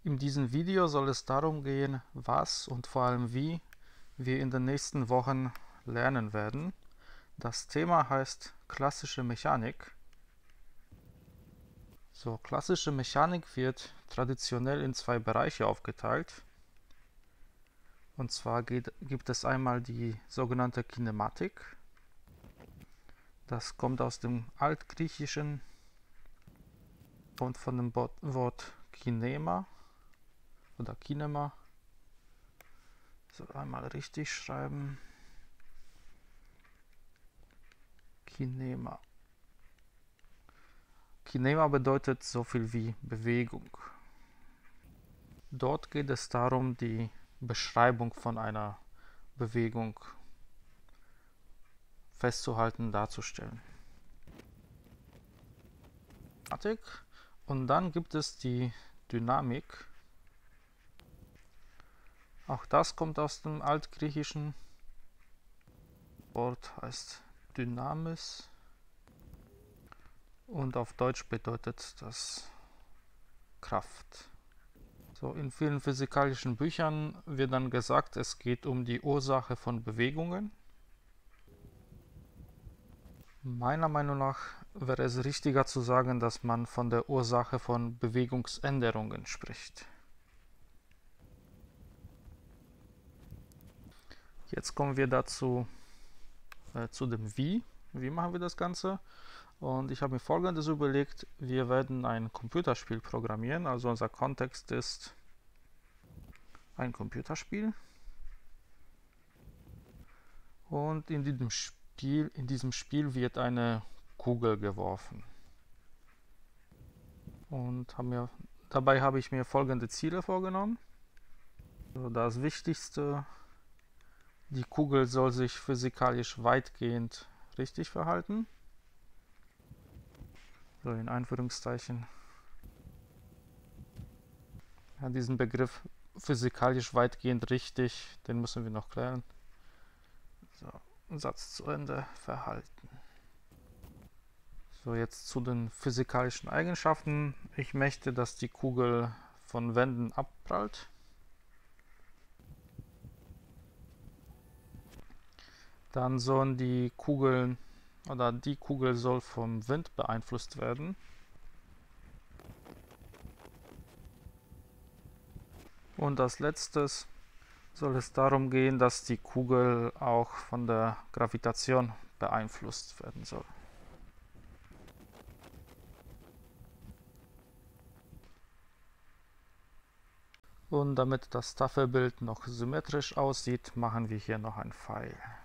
In diesem Video soll es darum gehen, was und vor allem wie wir in den nächsten Wochen lernen werden. Das Thema heißt klassische Mechanik. Klassische Mechanik wird traditionell in zwei Bereiche aufgeteilt. Und zwar gibt es einmal die sogenannte Kinematik. Das kommt aus dem Altgriechischen und von dem Wort Kinema oder Kinema. Einmal richtig schreiben. Kinema. Kinema bedeutet so viel wie Bewegung. Dort geht es darum, die Beschreibung von einer Bewegung festzuhalten, darzustellen. Und dann gibt es die Dynamik. Auch das kommt aus dem Altgriechischen. Das Wort heißt Dynamis und auf Deutsch bedeutet das Kraft. In vielen physikalischen Büchern wird dann gesagt, es geht um die Ursache von Bewegungen. Meiner Meinung nach wäre es richtiger zu sagen, dass man von der Ursache von Bewegungsänderungen spricht. Jetzt kommen wir dazu zu dem Wie. Wie machen wir das Ganze? Und ich habe mir Folgendes überlegt: Wir werden ein Computerspiel programmieren. Also unser Kontext ist ein Computerspiel. Und in diesem Spiel wird eine Kugel geworfen. Und dabei habe ich mir folgende Ziele vorgenommen. Das Wichtigste: Die Kugel soll sich physikalisch weitgehend richtig verhalten. In Anführungszeichen. Ja, diesen Begriff physikalisch weitgehend richtig, den müssen wir noch klären. Satz zu Ende, verhalten. Jetzt zu den physikalischen Eigenschaften. Ich möchte, dass die Kugel von Wänden abprallt. Dann sollen die Kugel soll vom Wind beeinflusst werden. Und als letztes soll es darum gehen, dass die Kugel auch von der Gravitation beeinflusst werden soll. Und damit das Tafelbild noch symmetrisch aussieht, machen wir hier noch ein Pfeil.